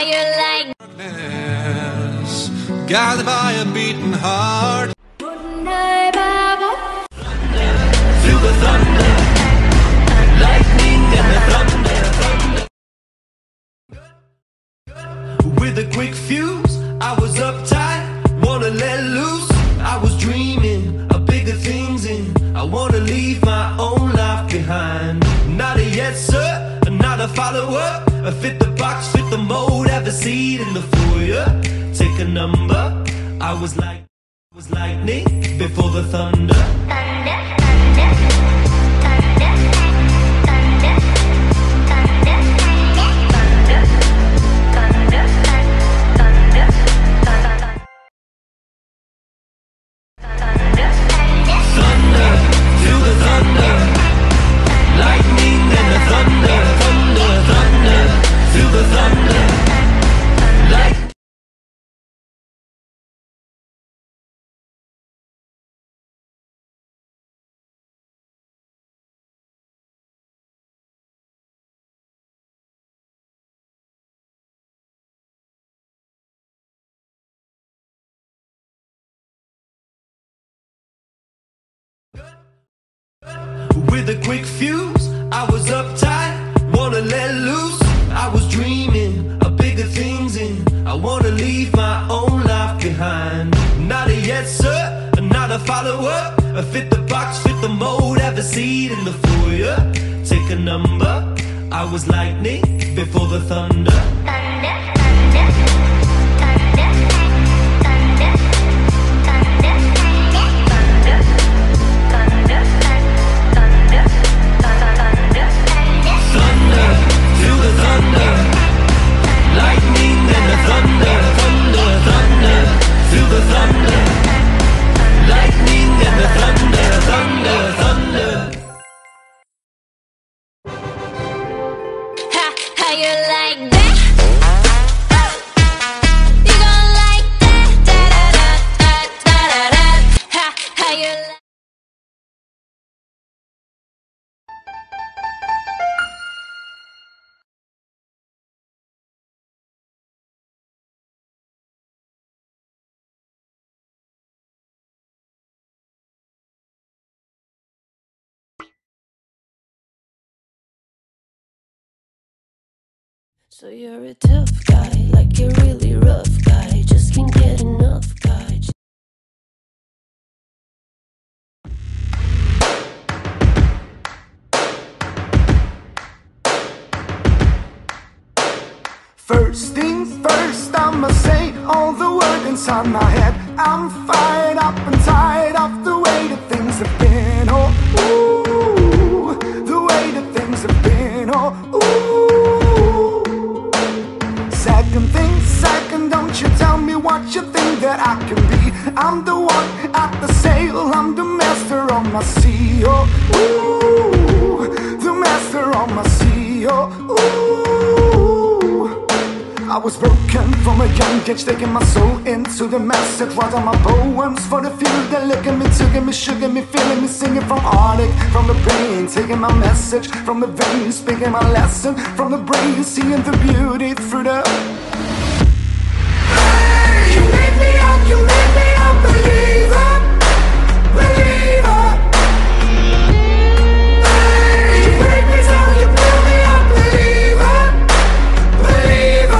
you like darkness, guided by a beating heart. Feel the thunder, lightning and the thunder. With a quick fuse, I was uptight, wanna let loose. I was dreaming of bigger things and I wanna leave my own life behind. Not a yes sir, not a follower. I fit the box, fit the mold, have a seat in the foyer. Take a number, I was lightning before the thunder. With a quick fuse, I was uptight, wanna let loose. I was dreaming of bigger things and I wanna leave my own life behind. Not a yes sir, not a follower. I fit the box, fit the mold, have a seat in the foyer. Take a number, I was lightning before the thunder. how you like that? You gon' like that? Da da da da da da da. How you like? So you're a tough guy, like a really rough guy, just can't get enough guy. First thing first, I'ma say all the words inside my head. I'm fired up and tired of the way that things have been. Oh, ooh, the way that things have been. Oh, ooh. Second thing second, don't you tell me what you think that I can be. I'm the one at the sail, I'm the master of my sea. Oh, ooh, the master of my sea. Oh, ooh. I was broken from a young age, taking my soul into the message. Writing my poems for the few that look at me, took me, sugar me, feeling me, singing from heartache, from the pain, taking my message from the veins, speaking my lesson from the brain, seeing the beauty through the. Hey, you made me up, believer, believer. Hey, you break me down, you build me up, believer, believer.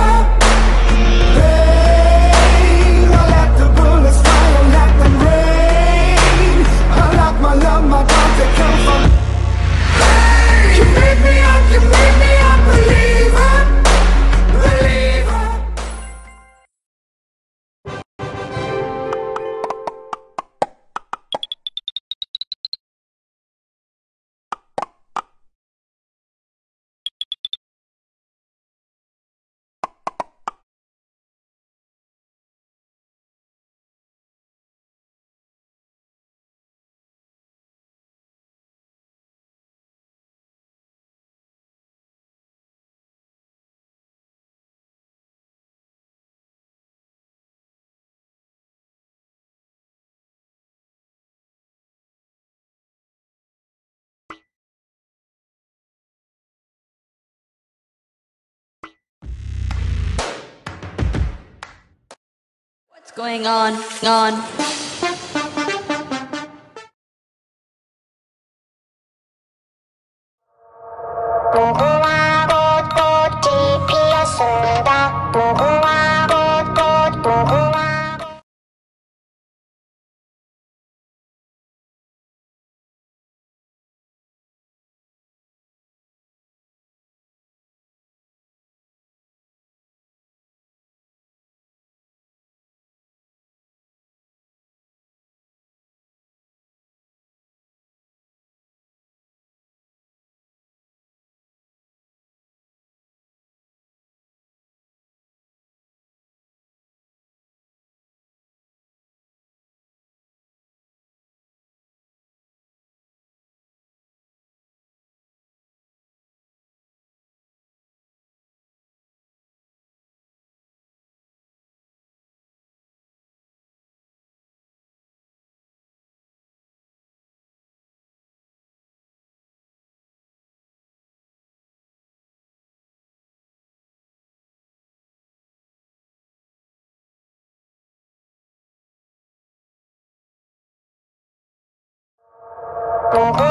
You made me up, believer, believer. going on. Oh,